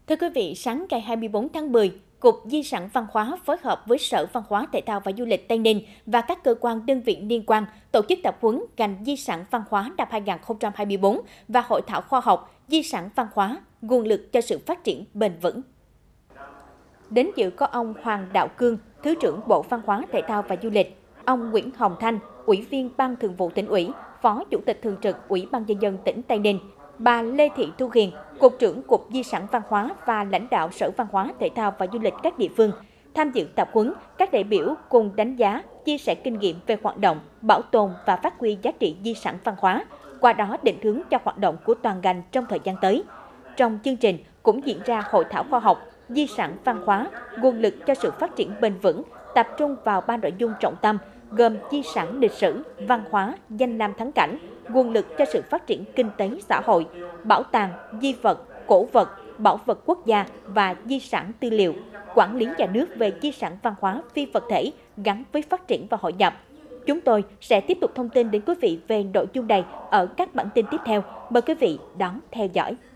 Thưa quý vị, sáng ngày 24 tháng 10, Cục Di sản Văn hóa phối hợp với Sở Văn hóa Thể thao và Du lịch Tây Ninh và các cơ quan đơn vị liên quan tổ chức tập huấn ngành di sản văn hóa năm 2024 và hội thảo khoa học di sản văn hóa, nguồn lực cho sự phát triển bền vững. Đến dự có ông Hoàng Đạo Cương, Thứ trưởng Bộ Văn hóa Thể thao và Du lịch, ông Nguyễn Hồng Thanh, Ủy viên Ban Thường vụ Tỉnh ủy, Phó Chủ tịch Thường trực Ủy ban Nhân dân tỉnh Tây Ninh, bà Lê Thị Thu Hiền, Cục trưởng Cục Di sản Văn hóa và lãnh đạo Sở Văn hóa Thể thao và Du lịch các địa phương. Tham dự tập huấn, các đại biểu cùng đánh giá, chia sẻ kinh nghiệm về hoạt động, bảo tồn và phát huy giá trị di sản văn hóa, qua đó định hướng cho hoạt động của toàn ngành trong thời gian tới. Trong chương trình cũng diễn ra hội thảo khoa học di sản văn hóa, nguồn lực cho sự phát triển bền vững, tập trung vào 3 nội dung trọng tâm gồm di sản lịch sử, văn hóa, danh lam thắng cảnh, nguồn lực cho sự phát triển kinh tế xã hội, bảo tàng, di vật, cổ vật, bảo vật quốc gia và di sản tư liệu, quản lý nhà nước về di sản văn hóa phi vật thể gắn với phát triển và hội nhập. Chúng tôi sẽ tiếp tục thông tin đến quý vị về nội dung này ở các bản tin tiếp theo. Mời quý vị đón theo dõi.